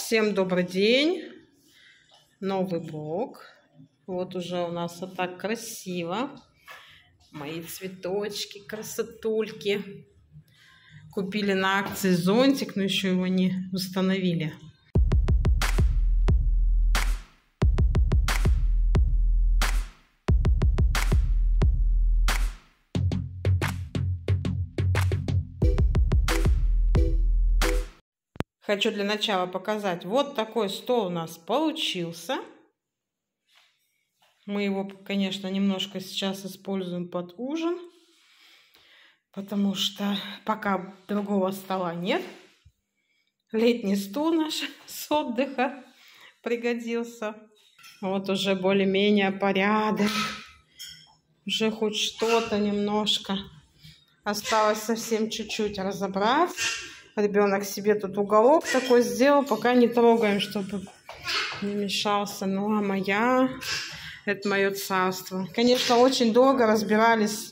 Всем добрый день. Новый блог. Вот уже у нас вот так красиво. Мои цветочки, красотульки. Купили на акции зонтик, но еще его не установили. Хочу для начала показать. Вот такой стол у нас получился. Мы его, конечно, немножко сейчас используем под ужин, потому что пока другого стола нет. Летний стул наш с отдыха пригодился. Вот уже более-менее порядок. Уже хоть что-то немножко. Осталось совсем чуть-чуть разобрать. Ребенок себе тут уголок такой сделал, пока не трогаем, чтобы не мешался. Ну, а это мое царство. Конечно, очень долго разбирались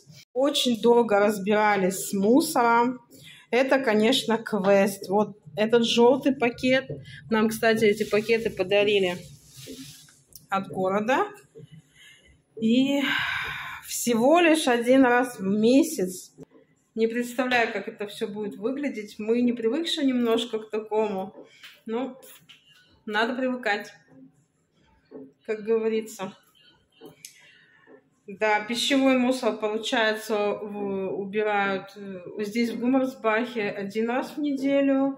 с мусором. Это, конечно, квест. Вот этот желтый пакет. Нам, кстати, эти пакеты подарили от города. И всего лишь один раз в месяц. Не представляю, как это все будет выглядеть. Мы не привыкшие немножко к такому. Но надо привыкать, как говорится. Да, пищевой мусор, получается, убирают здесь в Гуммерсбахе один раз в неделю.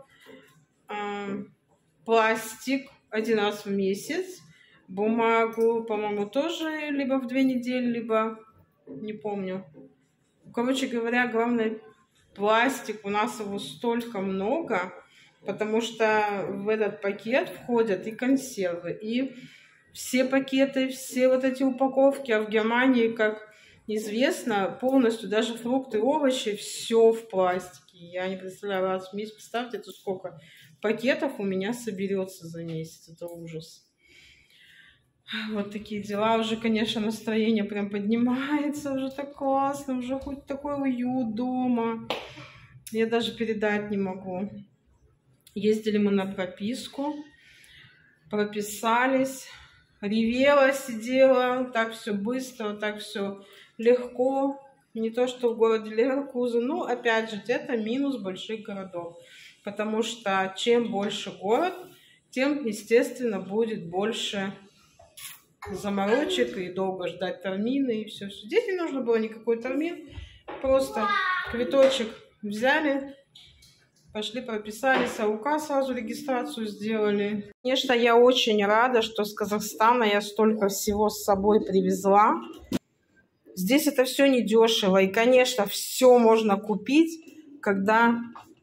Пластик один раз в месяц. Бумагу, по-моему, тоже либо в 2 недели, либо не помню. Короче говоря, главное, пластик, у нас его столько много, потому что в этот пакет входят и консервы, и все пакеты, все вот эти упаковки. А в Германии, как известно, полностью, даже фрукты, овощи, все в пластике. Я не представляю, раз в месяц, представьте, это сколько пакетов у меня соберется за месяц. Это ужас. Вот такие дела. Уже, конечно, настроение прям поднимается. Уже так классно. Уже хоть такой уют дома. Я даже передать не могу. Ездили мы на прописку. Прописались. Ревела, сидела. Так все быстро, так все легко. Не то, что в городе Леверкузен. Но, опять же, это минус больших городов. Потому что чем больше город, тем, естественно, будет больше заморочек и долго ждать термины и все. Здесь не нужно было никакой термин, просто квиточек взяли, пошли прописались, а УК сразу регистрацию сделали. Конечно, я очень рада, что с Казахстана я столько всего с собой привезла. Здесь это все недешево, и, конечно, все можно купить, когда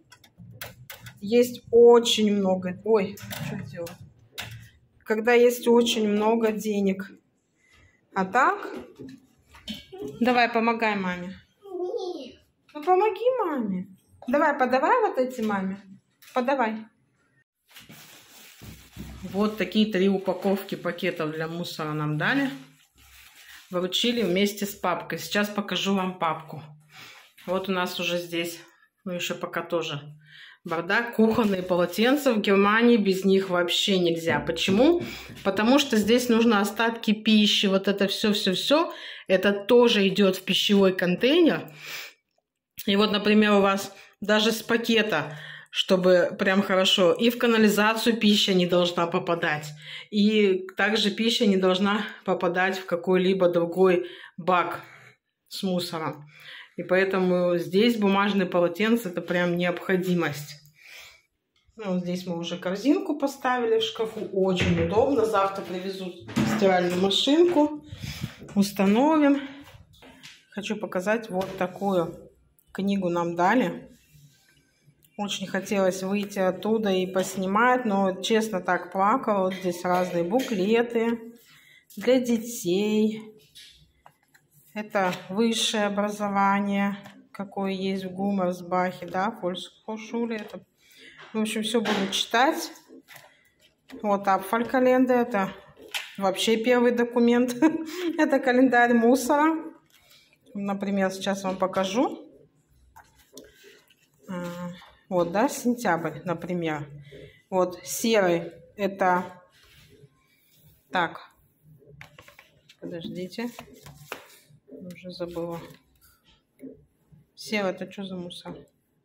есть очень много... Ой, что делать? Когда есть очень много денег. А так? Давай, помогай маме. Ну, помоги маме. Давай, подавай вот эти маме. Подавай. Вот такие 3 упаковки пакетов для мусора нам дали. Вручили вместе с папкой. Сейчас покажу вам папку. Вот у нас уже здесь, ну еще пока тоже бардак, кухонные полотенца. В Германии без них вообще нельзя. Почему? Потому что здесь нужно остатки пищи. Вот это все. Это тоже идет в пищевой контейнер. И вот, например, у вас даже с пакета, чтобы прям хорошо, и в канализацию пища не должна попадать. И также пища не должна попадать в какой-либо другой бак с мусором. И поэтому здесь бумажные полотенца – это прям необходимость. Ну, здесь мы уже корзинку поставили в шкафу. Очень удобно. Завтра привезут стиральную машинку. Установим. Хочу показать вот такую книгу нам дали. Очень хотелось выйти оттуда и поснимать, но, честно, так плакала. Вот здесь разные буклеты для детей. Это высшее образование, какое есть в Гуммерсбахе, да, Volkshochschule. Это, в общем, все буду читать. Вот Abfallkalender, это вообще первый документ. Это календарь мусора. Например, сейчас вам покажу. Вот, да, сентябрь, например. Вот серый это... Так, подождите. Уже забыла. Серый, это что за мусор?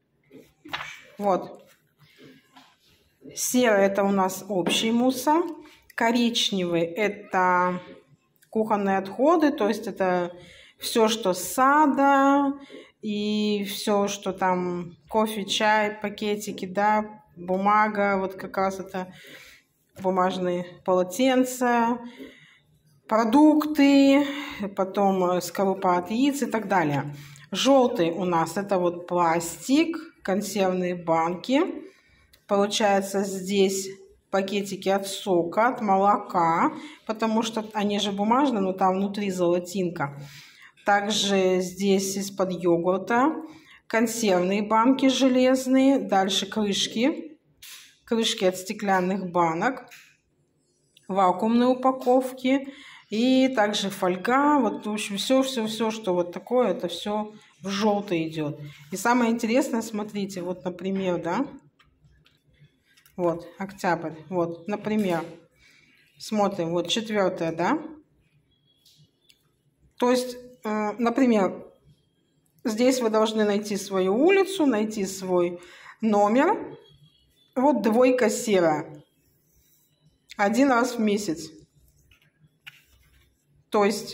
Вот. Серый это у нас общий мусор. Коричневый это кухонные отходы, то есть это все, что с сада и все, что там кофе, чай, пакетики, да, бумага, вот как раз это бумажные полотенца, продукты, потом скорлупа от яиц и так далее. Желтый у нас это вот пластик, консервные банки. Получается здесь пакетики от сока, от молока, потому что они же бумажные, но там внутри золотинка. Также здесь из-под йогурта консервные банки железные, дальше крышки от стеклянных банок, вакуумные упаковки и также фольга. Вот, в общем, все, что вот такое, это все в желтый идет. И самое интересное, смотрите, вот, например, да, вот, октябрь, вот, например, смотрим, вот 4, да, то есть, например, здесь вы должны найти свою улицу, найти свой номер, вот 2 серая, 1 раз в месяц, то есть,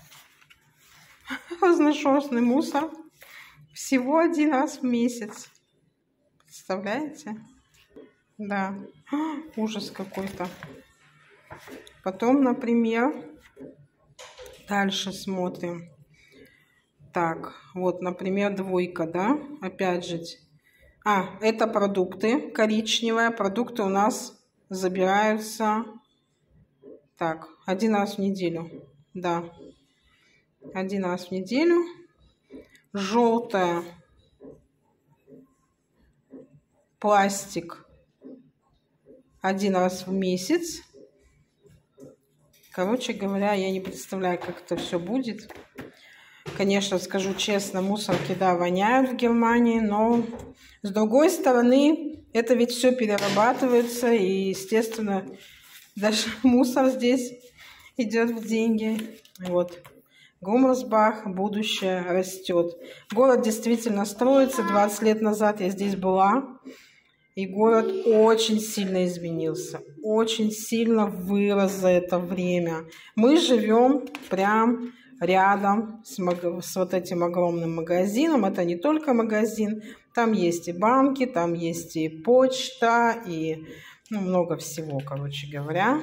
разношерстный мусор всего 1 раз в месяц, представляете? Да, ужас какой-то. Потом, например, дальше смотрим. Так, вот, например, 2, да, опять же. Это продукты, коричневые. Продукты у нас забираются, так, 1 раз в неделю. Да, 1 раз в неделю. Желтая, пластик, 1 раз в месяц. Короче говоря, я не представляю, как это все будет. Конечно, скажу честно, мусорки, да, воняют в Германии, но с другой стороны, это ведь все перерабатывается, и, естественно, даже мусор здесь идет в деньги. Вот. Гуммерсбах, будущее растет. Город действительно строится. 20 лет назад я здесь была. И город очень сильно изменился, очень сильно вырос за это время. Мы живем прям рядом с вот этим огромным магазином. Это не только магазин, там есть и банки, там есть и почта, и много всего, короче говоря.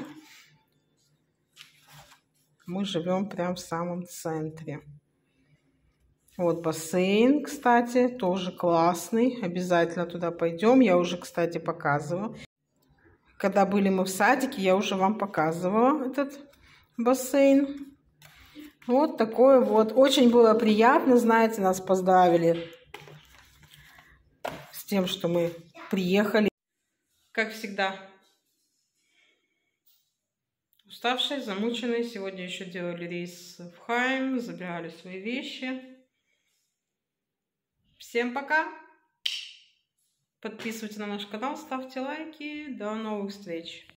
Мы живем прям в самом центре. Вот бассейн, кстати, тоже классный. Обязательно туда пойдем. Я уже, кстати, показывала. Когда были мы в садике, я уже вам показывала этот бассейн. Вот такой вот. Очень было приятно, знаете, нас поздравили с тем, что мы приехали. Как всегда. Уставшие, замученные. Сегодня еще делали рейс в Хайм, забирали свои вещи. Всем пока! Подписывайтесь на наш канал, ставьте лайки. До новых встреч!